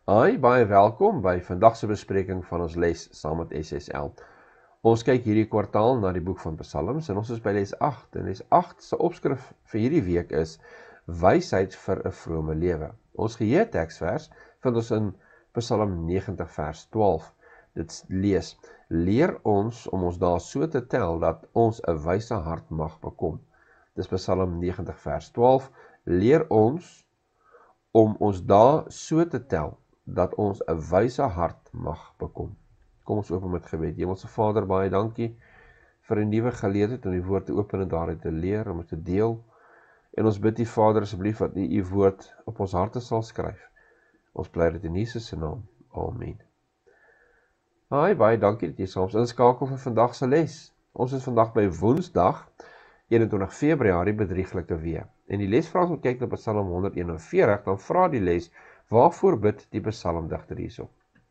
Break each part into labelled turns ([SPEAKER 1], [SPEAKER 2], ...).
[SPEAKER 1] Hi, baie welkom by vandag se bespreking van ons les saam met SSL. Ons kyk hierdie kwartaal na die boek van Psalms en ons is by les 8. En les 8 se opskrif vir hierdie week is Wysheid vir 'n vrome lewe. Ons geheue teksvers vind ons in Psalm 90 vers 12. Dit lees: Leer ons om ons dae so te tel dat ons 'n wyse hart mag bekom. Dis Psalm 90 vers 12. Leer ons om ons dae so te tel dat ons 'n wyse hart mag bekom. Kom ons open met gebed. Hemelse Vader, baie dankie vir 'n nuwe geleentheid om die woord te open en daaruit te leer, om dit te deel. En ons bid U Vader asseblief dat U U woord op ons harte sal skryf. Ons bly dit in Jesus se naam. Amen. Hi, baie dankie dat jy saam inskakel vir vandag se les. Ons is vandag by Woensdag, 21 Februarie, bedrieglike week. En die lesvraag ons kyk na Psalm 141, dan vra die les: waarvoor bid die psalmdigter hierso?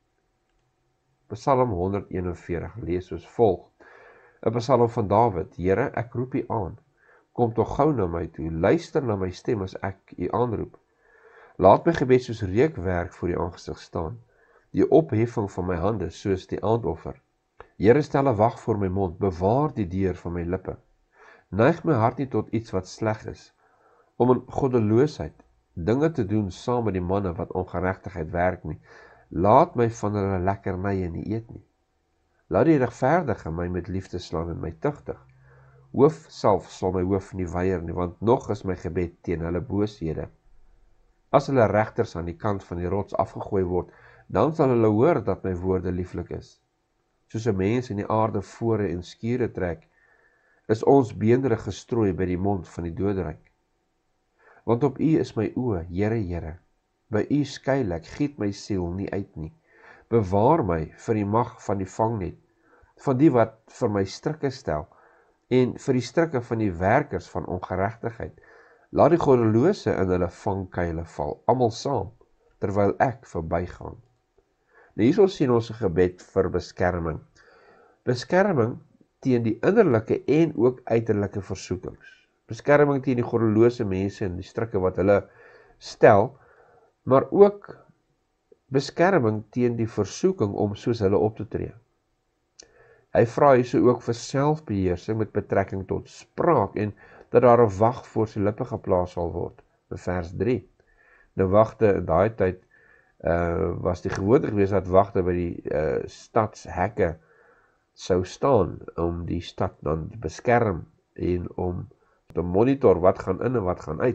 [SPEAKER 1] Psalm 141 lees soos volg: 'n Psalm van Dawid. Here, ek roep U aan. Kom tog gou na my toe. Luister na my stem as ek U aanroep. Laat my gebed soos reukwerk voor U aangesig staan. Die opheffing van my hande soos die aandoffer. Here, stel 'n wag voor my mond. Bewaar die deur van my lippe. Neig my hart nie tot iets wat sleg is, om in goddeloosheid dinge te doen saam met die manne wat ongeregtigheid werk nie. Laat my van hulle lekkernye nie eet nie. Laat die regverdige my met liefde slaan en my tugtig. Hoof self sal my hoof nie weier nie, want nog is my gebed teen hulle booshede. As hulle regters aan die kant van die rots afgegooi word, dan sal hulle hoor dat my woorde lieflik is. Soos 'n mens in die aarde vore en skure trek, is ons beendere gestrooi by die mond van die doderyk. Want op U is my oë, Here, Here. By U skuil ek, giet my siel nie uit nie. Bewaar my vir die mag van die vangnet, van die wat vir my strikke stel, en vir die strikke van die werkers van ongeregtigheid. Laat die goddelose in hulle vangkuile val, almal saam, terwyl ek verbygaan. Nou hierso sien ons 'n gebed vir beskerming. Beskerming teen die innerlike en ook uiterlike versoekings. Beskerming teen die goddelose mense en die strikke wat hulle stel, maar ook beskerming teen die versoeking om soos hulle op te tree. Hy vra hierso ook vir selfbeheersing met betrekking tot spraak en dat daar 'n wag voor sy lippe geplaas sal word. In vers 3. Nou wagte in daai tyd was die gewoonte gewees dat wagte by die stadshekke sou staan om die stad dan te beskerm en om te monitor wat gaan in en wat gaan uit.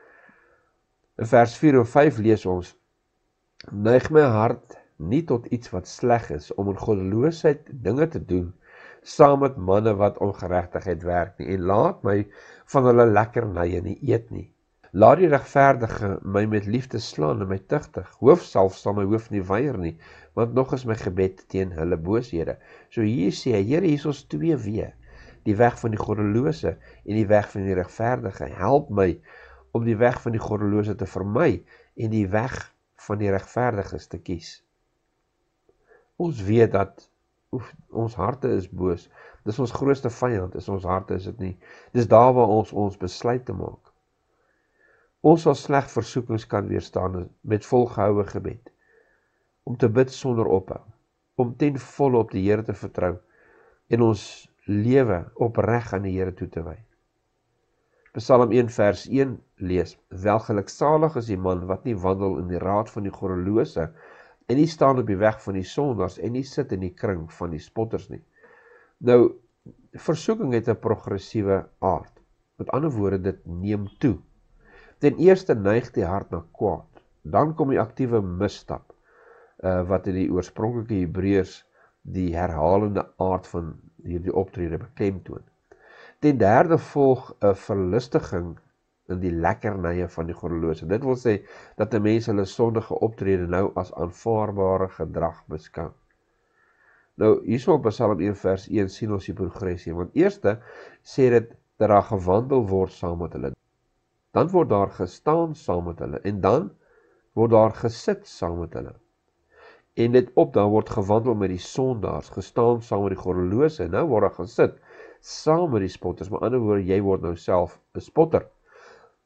[SPEAKER 1] In vers 4 en 5 lees ons: Neig my hart nie tot iets wat sleg is, om in goddeloosheid dinge te doen, saam met manne wat ongeregtigheid werk nie, en laat my van hulle lekkernye nie eet nie. Laat die regverdige my met liefde slaan en my tugtig. Hoof self sal my hoof nie weier nie, want nog is my gebed teen hulle booshede. So hier sê hy, Here, hier is ons twee weë, die weg van die goddelose en die weg van die regverdige. Help my om die weg van die goddelose te vermy en die weg van die regverdiges te kies. Ons weet dat ons harte is boos. Dis ons grootste vyand, is ons harte, is dit nie? Dis daar waar ons besluit te maak. Ons sal sleg versoekings kan weerstaan met volgehoue gebed, om te bid sonder ophou, om ten volle op die Here te vertrou en ons lewe opreg aan die Here toe te wy. Psalm 1 vers 1 lees: Welgeluksalig is die man wat nie wandel in die raad van die goddelose en nie staan op die weg van die sondaars en nie sit in die kring van die spotters nie. Nou, versoeking het 'n progressiewe aard. Met ander woorde, dit neem toe. Ten eerste neig die hart na kwaad. Dan kom die aktiewe misstap, wat in die oorspronklike Hebreërs die herhalende aard van hierdie optrede beklemtoon. Ten derde volg 'n verlustiging in die lekkernye van die goddelose. Dit wil sê dat 'n mens hulle sondige optrede nou as aanvaarbare gedrag beskou. Nou, hierso op Psalm 1 vers 1 sien ons die progressie, want eerste sê dit dat daar gewandel word saam met hulle. Dan word daar gestaan saam met hulle, en dan word daar gesit saam met hulle. En dit op, dan word gewandel met die sondaars, gestaan saam met die goddelose, en nou word daar gesit saam met die spotters. Met ander woorde, jy word nou self 'n spotter.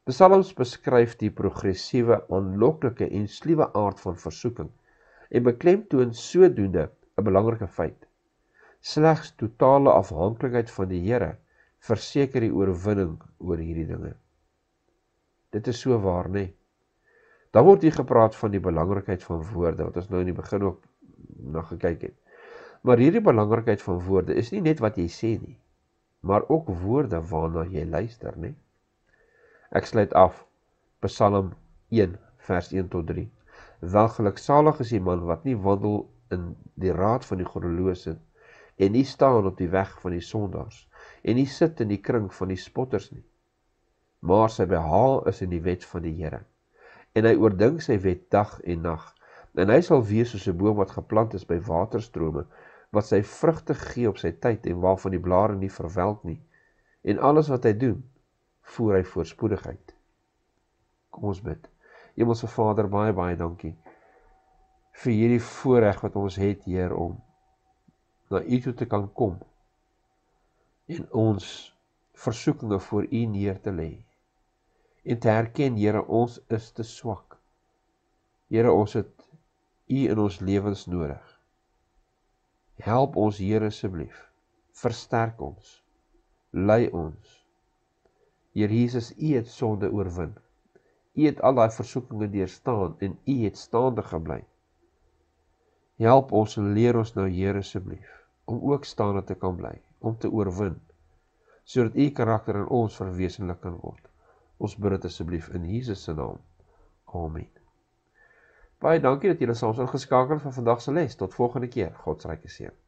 [SPEAKER 1] Psalms beskryf die progressiewe, aanloklike en sluwe aard van versoeking en beklemtoon sodoende 'n belangrike feit. Slegs totale afhanklikheid van die Here verseker die oorwinning oor hierdie dinge. Dit is so waar, nee. Dan word hier gepraat van die belangrikheid van woorde, wat ons nou in die begin ook na gekyk het. Maar hierdie belangrikheid van woorde is nie net wat jy sê nie, maar ook woorde waarna jy luister, nee. Ek sluit af, Psalm 1, vers 1 tot 3. Welgeluksalig is die man wat nie wandel in die raad van die goddelose, en nie staan op die weg van die sondaars, en nie sit in die kring van die spotters nie. Maar sy behaal is in die wet van die Here, en hy oordink sy wet dag en nag, en hy sal wees soos 'n boom wat geplant is by waterstrome, wat sy vrugte gee op sy tyd, en waarvan die blare nie verwelk nie, en alles wat hy doen, voer hy voorspoedigheid. Kom ons bid. Hemelse Vader, baie, baie dankie vir hierdie voorreg wat ons het, Heer, om na U toe te kan kom en ons versoekinge voor U neer te lê en te herken, Here, ons is te swak. Here, ons het U in ons lewens nodig. Help ons, Here, asseblief. Versterk ons. Lei ons. Heer Jesus, U het sonde oorwin. U het al daai versoekinge deurstaan en U het staande gebly. Help ons en leer ons nou, Heer, asseblief, om ook staande te kan bly, om te oorwin, sodat U karakter in ons verwesenlik kan word. Ons bid dit asseblief in Jesus se naam. Amen. Baie dankie dat julle saam ingeskakel het vir vandag se les. Tot volgende keer. God se ryke seën.